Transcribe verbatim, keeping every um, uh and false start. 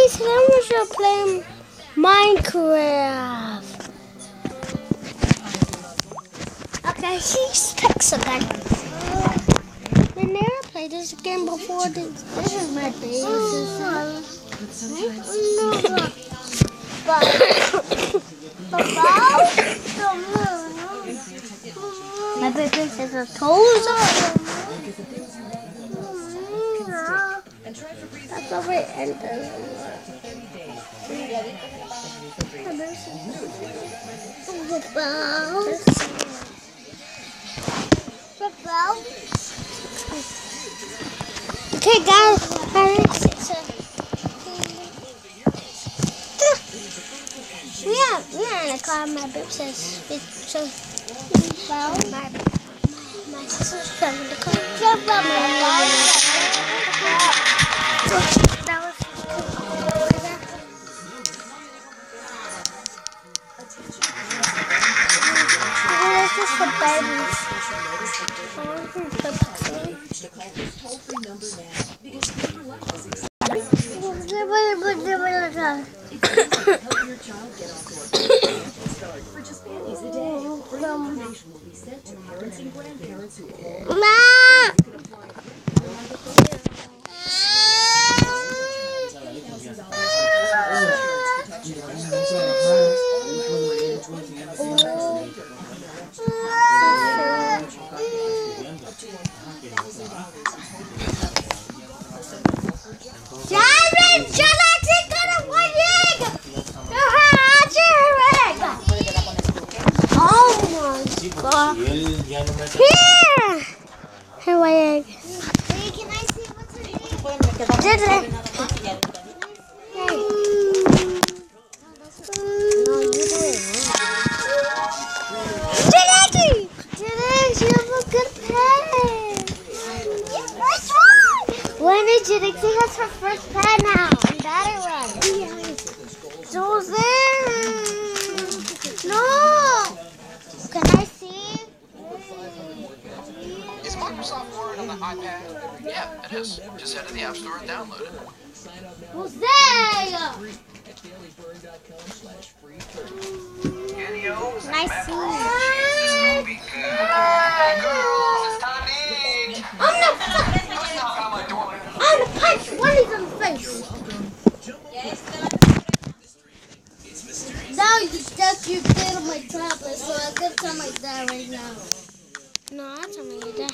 guys, today we're gonna play Minecraft. Okay, she's Pixagon. We never played this game before. This, this is my base. My base is a toes. That's over and okay, guys. Yeah, yeah, in a car. My bib says it's so. Well, my my sister's driving the car. That was this is for babies. I want to put Pixagon. Here! Hey, my egg. Hey, can I see what's in it? Did it? Hey. No, you did. Did it? You have a good pet. Which one? When did Jinxie has her first pet now? And that one. So there. No. Can I see? Is Microsoft Word on the iPad? Yeah, it is. Just head to the App Store and download it. Who's there? Nice see you. I'm gonna I'm gonna punch one of them face. Now you stuck your kid on my tablet, so I could tell my dad right now. No, I'll tell my dad.